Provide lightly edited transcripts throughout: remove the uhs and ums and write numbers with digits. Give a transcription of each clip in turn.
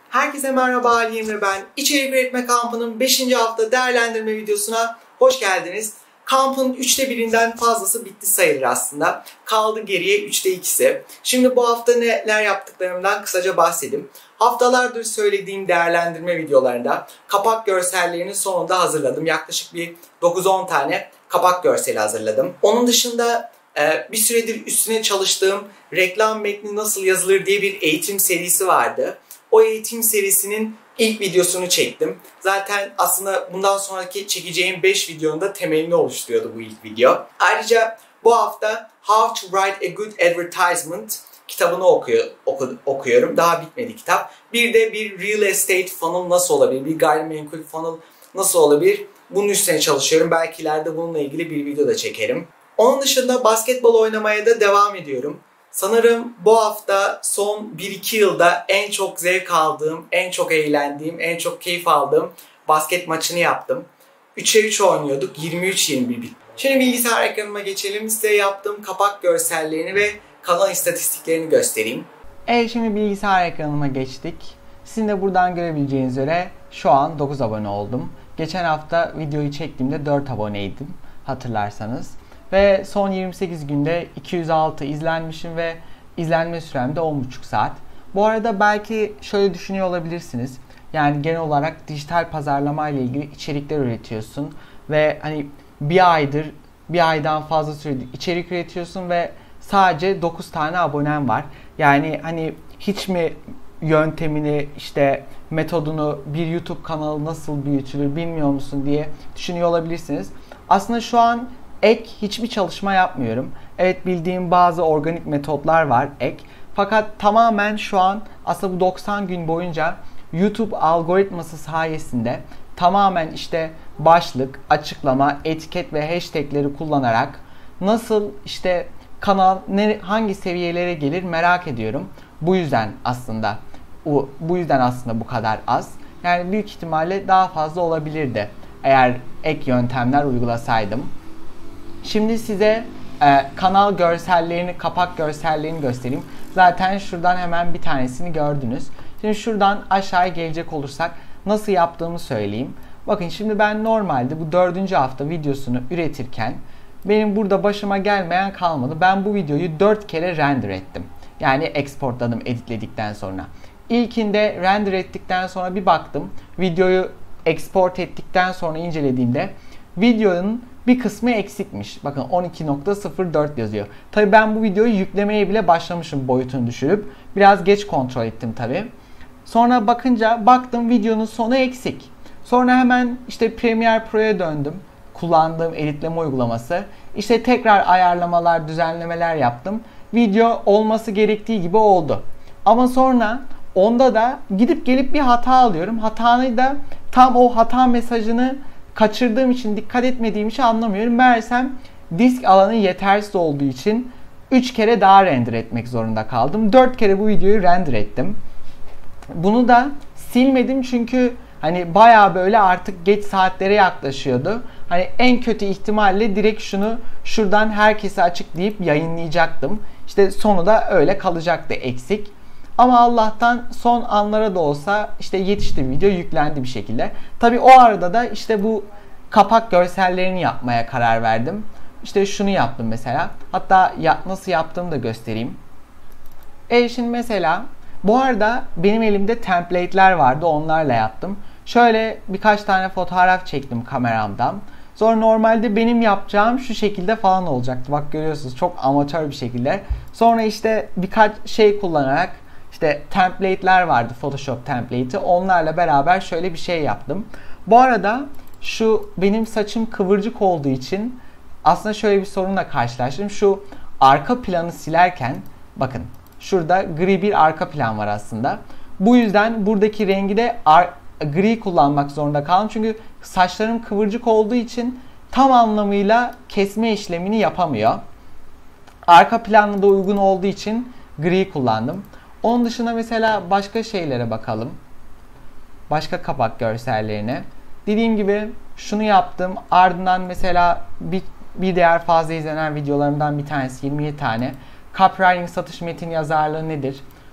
Herkese merhaba, Ali Emre ben. İçerik üretme kampının 5. hafta değerlendirme videosuna hoş geldiniz. Kampın 1/3'ünden fazlası bitti sayılır aslında. Kaldı geriye 2/3'isi. Şimdi bu hafta neler yaptıklarımdan kısaca bahsedeyim. Haftalardır söylediğim değerlendirme videolarında kapak görsellerinin sonunda hazırladım. Yaklaşık bir 9-10 tane kapak görseli hazırladım. Onun dışında bir süredir üstüne çalıştığım reklam metni nasıl yazılır diye bir eğitim serisi vardı. O eğitim serisinin ilk videosunu çektim. Zaten aslında bundan sonraki çekeceğim 5 videonun da temelini oluşturuyordu bu ilk video. Ayrıca bu hafta How to Write a Good Advertisement kitabını okuyorum. Daha bitmedi kitap. Bir de bir real estate funnel nasıl olabilir? Bir gayrimenkul funnel nasıl olabilir? Bunun üstüne çalışıyorum. Belki ileride bununla ilgili bir video da çekerim. Onun dışında basketbol oynamaya da devam ediyorum. Sanırım bu hafta son 1-2 yılda en çok zevk aldığım, en çok eğlendiğim, en çok keyif aldığım basket maçını yaptım. 3'e 3 oynuyorduk. 23-21 bitti. Şimdi bilgisayar ekranıma geçelim. Size yaptığım kapak görsellerini ve kanal istatistiklerini göstereyim. Evet, şimdi bilgisayar ekranıma geçtik. Sizin de buradan görebileceğiniz üzere şu an 9 abone oldum. Geçen hafta videoyu çektiğimde 4 aboneydim hatırlarsanız. Ve son 28 günde 206 izlenmişim ve izlenme sürem de 10,5 saat. Bu arada belki şöyle düşünüyor olabilirsiniz. Yani genel olarak dijital pazarlama ile ilgili içerikler üretiyorsun ve hani bir aydan fazla süredir içerik üretiyorsun ve sadece 9 tane abonen var. Yani hani hiç mi yöntemini, işte metodunu, bir YouTube kanalı nasıl büyütülür bilmiyor musun diye düşünüyor olabilirsiniz. Aslında şu an hiçbir çalışma yapmıyorum. Evet, bildiğim bazı organik metotlar var Fakat tamamen şu an aslında bu 90 gün boyunca YouTube algoritması sayesinde tamamen işte başlık, açıklama, etiket ve hashtagleri kullanarak nasıl işte kanal hangi seviyelere gelir merak ediyorum. Bu yüzden aslında bu kadar az. Yani büyük ihtimalle daha fazla olabilirdi eğer ek yöntemler uygulasaydım. Şimdi size kanal görsellerini, kapak görsellerini göstereyim. Zaten şuradan hemen bir tanesini gördünüz. Şimdi şuradan aşağıya gelecek olursak nasıl yaptığımı söyleyeyim. Bakın şimdi ben normalde bu 4. hafta videosunu üretirken benim burada başıma gelmeyen kalmadı. Ben bu videoyu 4 kere render ettim. Yani exportladım editledikten sonra. İlkinde render ettikten sonra bir baktım. Videoyu export ettikten sonra incelediğimde videonun bir kısmı eksikmiş. Bakın 12.04 yazıyor. Tabii ben bu videoyu yüklemeye bile başlamışım boyutunu düşürüp. Biraz geç kontrol ettim tabii. Sonra baktım videonun sonu eksik. Sonra hemen işte Premiere Pro'ya döndüm. Kullandığım editleme uygulaması. İşte tekrar ayarlamalar, düzenlemeler yaptım. Video olması gerektiği gibi oldu. Ama sonra onda da gidip gelip bir hata alıyorum. Hatanı da tam o hata mesajını kaçırdığım için, dikkat etmediğim için anlamıyorum. Meğersem disk alanı yetersiz olduğu için 3 kere daha render etmek zorunda kaldım. 4 kere bu videoyu render ettim. Bunu da silmedim çünkü hani bayağı böyle artık geç saatlere yaklaşıyordu. Hani en kötü ihtimalle direkt şuradan herkese açık deyip yayınlayacaktım. İşte sonu da öyle kalacaktı eksik. Ama Allah'tan son anlara da olsa işte yetişti, video yüklendi bir şekilde. Tabii o arada da işte bu kapak görsellerini yapmaya karar verdim. İşte şunu yaptım mesela. Hatta nasıl yaptığımı da göstereyim. Şimdi mesela bu arada benim elimde template'ler vardı, onlarla yaptım. Şöyle birkaç tane fotoğraf çektim kameramdan. Sonra normalde benim yapacağım şu şekilde falan olacaktı. Bak görüyorsunuz, çok amatör bir şekilde. Sonra işte birkaç şey kullanarak İşte template'ler vardı, Photoshop template'i. Onlarla beraber şöyle bir şey yaptım. Bu arada şu benim saçım kıvırcık olduğu için aslında şöyle bir sorunla karşılaştım. Şu arka planı silerken bakın şurada gri bir arka plan var aslında. Bu yüzden buradaki rengi de gri kullanmak zorunda kaldım. Çünkü saçlarım kıvırcık olduğu için tam anlamıyla kesme işlemini yapamıyor. Arka planla da uygun olduğu için gri kullandım. Onun dışında mesela başka şeylere bakalım. Başka kapak görsellerine. Dediğim gibi şunu yaptım. Ardından mesela bir diğer fazla izlenen videolarımdan bir tanesi, 27 tane. Copywriting satış metin yazarlığı nedir?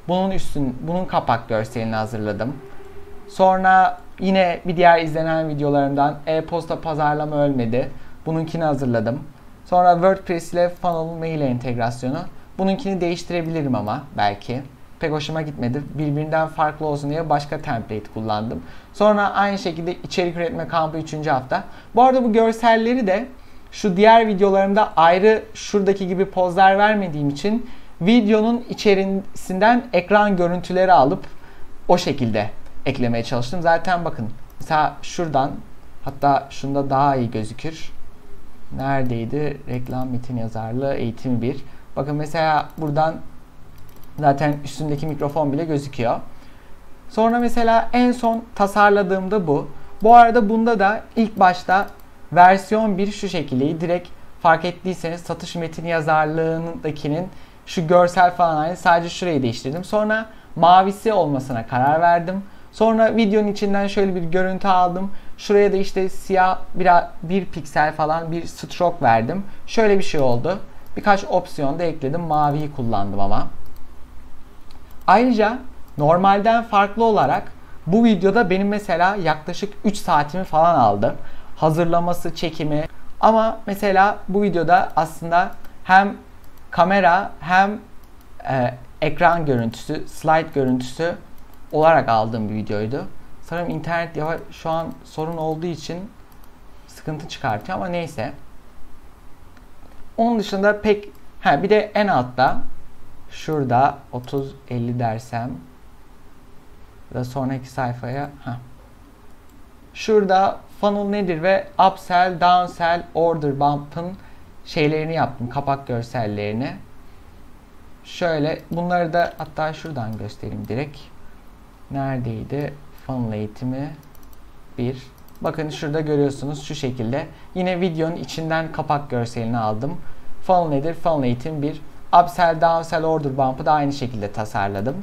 Bunun kapak görselini hazırladım. Sonra yine bir diğer izlenen videolarımdan e-posta pazarlama ölmedi. Bununkini hazırladım. Sonra WordPress ile funnel mail entegrasyonu. Bununkini değiştirebilirim ama belki. Pek hoşuma gitmedi. Birbirinden farklı olsun diye başka template kullandım. Sonra aynı şekilde içerik üretme kampı 3. hafta. Bu arada bu görselleri de şu diğer videolarımda ayrı şuradaki gibi pozlar vermediğim için videonun içerisinden ekran görüntüleri alıp o şekilde eklemeye çalıştım. Zaten bakın mesela şuradan, hatta şunda daha iyi gözükür. Neredeydi? Reklam metin yazarlığı eğitimi 1. Bakın mesela buradan zaten üstündeki mikrofon bile gözüküyor. Sonra mesela en son tasarladığımda bu. Bu arada bunda da ilk başta versiyon 1 şu şekildeydi. Direkt fark ettiyseniz satış metin yazarlığındakinin şu görsel falan aynı. Sadece şurayı değiştirdim. Sonra mavisi olmasına karar verdim. Sonra videonun içinden şöyle bir görüntü aldım. Şuraya da işte siyah bir piksel falan bir stroke verdim. Şöyle bir şey oldu. Birkaç opsiyon da ekledim. Maviyi kullandım ama. Ayrıca normalden farklı olarak bu videoda benim mesela yaklaşık 3 saatimi falan aldı. Hazırlaması, çekimi. Ama mesela bu videoda aslında hem kamera hem ekran görüntüsü, slide görüntüsü olarak aldığım bir videoydu. Sanırım internet şu an sorun olduğu için sıkıntı çıkartıyor ama neyse. Onun dışında pek bir de en altta şurada 30-50 dersem da sonraki sayfaya şurada funnel nedir ve upsell, downsell, order bump'ın şeylerini yaptım. Kapak görsellerini. Şöyle bunları da hatta şuradan göstereyim direkt. Neredeydi? Funnel eğitimi 1. Bakın şurada görüyorsunuz şu şekilde. Yine videonun içinden kapak görselini aldım. Funnel nedir? Funnel eğitim 1. Upsell, downsell, order bump'ı da aynı şekilde tasarladım.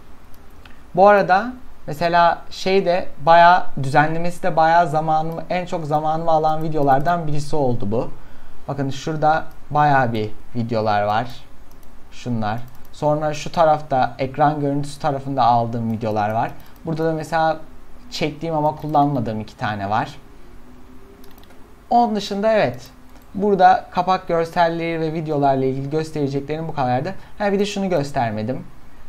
Bu arada mesela bayağı düzenlemesi de bayağı en çok zamanımı alan videolardan birisi oldu bu. Bakın şurada bayağı bir videolar var. Şunlar. Sonra şu tarafta ekran görüntüsü tarafında aldığım videolar var. Burada da mesela çektiğim ama kullanmadığım 2 tane var. Onun dışında evet. Burada kapak görselleri ve videolarla ilgili göstereceklerim bu kadardı. Bir de şunu göstermedim.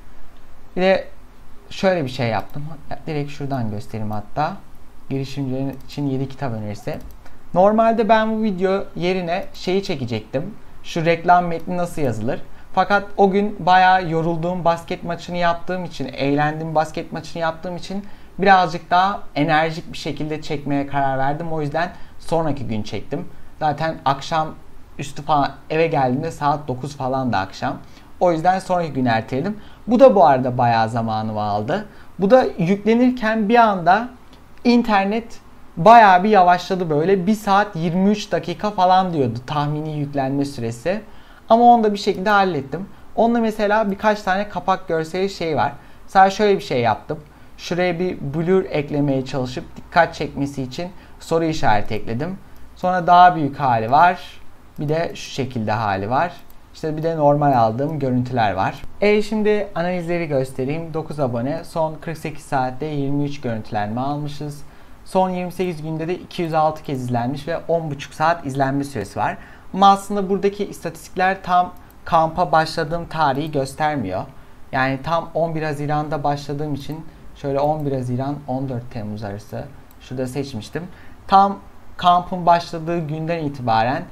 Bir de şöyle bir şey yaptım. Direkt şuradan göstereyim hatta. Girişimcilerin için 7 kitap önerisi. Normalde ben bu video yerine çekecektim. Şu reklam metni nasıl yazılır? Fakat o gün bayağı yorulduğum basket maçını yaptığım için, eğlendiğim basket maçını yaptığım için birazcık daha enerjik bir şekilde çekmeye karar verdim. O yüzden sonraki gün çektim. Zaten akşam üstü falan eve geldiğimde saat 9 falan da akşam. O yüzden sonraki gün erteledim. Bu da bu arada bayağı zamanımı aldı. Bu da yüklenirken bir anda internet bayağı bir yavaşladı böyle. 1 saat 23 dakika falan diyordu tahmini yüklenme süresi. Ama onu da bir şekilde hallettim. Onunla mesela birkaç tane kapak görseli var. Sadece şöyle bir şey yaptım. Şuraya bir blur eklemeye çalışıp dikkat çekmesi için soru işareti ekledim. Sonra daha büyük hali var. Bir de şu şekilde hali var. İşte bir de normal aldığım görüntüler var. Şimdi analizleri göstereyim. 9 abone. Son 48 saatte 23 görüntülenme almışız. Son 28 günde de 206 kez izlenmiş ve 10,5 saat izlenme süresi var. Ama aslında buradaki istatistikler tam kampa başladığım tarihi göstermiyor. Yani tam 11 Haziran'da başladığım için şöyle 11 Haziran 14 Temmuz arası şurada seçmiştim. Tam kampın başladığı günden itibaren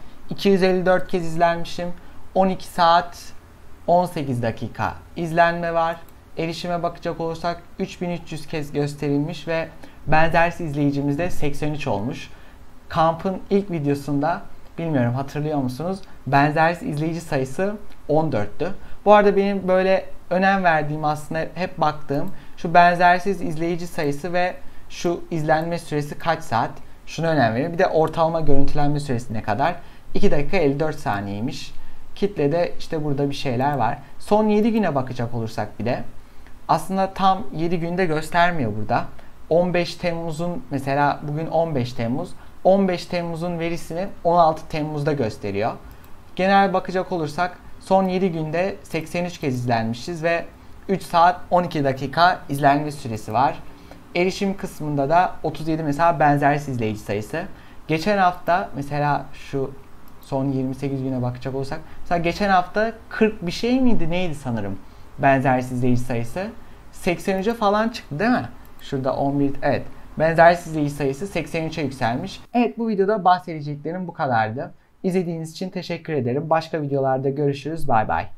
254 kez izlenmişim. 12 saat 18 dakika izlenme var. Erişime bakacak olursak 3300 kez gösterilmiş ve benzersiz izleyicimiz de 83 olmuş. Kampın ilk videosunda bilmiyorum hatırlıyor musunuz? Benzersiz izleyici sayısı 14'tü. Bu arada benim böyle önem verdiğim aslında hep baktığım şu benzersiz izleyici sayısı ve şu izlenme süresi kaç saat? Şuna önem veriyorum. Bir de ortalama görüntülenme süresi ne kadar? 2 dakika 54 saniyeymiş. Kitlede işte burada bir şeyler var. Son 7 güne bakacak olursak bir de aslında tam 7 günde göstermiyor burada. 15 Temmuz'un mesela bugün 15 Temmuz. 15 Temmuz'un verisini 16 Temmuz'da gösteriyor. Genel bakacak olursak son 7 günde 83 kez izlenmişiz ve 3 saat 12 dakika izlenme süresi var. Erişim kısmında da 37 mesela benzersiz izleyici sayısı. Geçen hafta mesela şu son 28 güne bakacak olsak mesela geçen hafta 40 bir şey miydi neydi sanırım benzersiz izleyici sayısı. 83'e falan çıktı değil mi? Şurada 11, evet. Benzersiz izleyici sayısı 83'e yükselmiş. Evet, bu videoda bahsedeceklerim bu kadardı. İzlediğiniz için teşekkür ederim. Başka videolarda görüşürüz. Bay bay.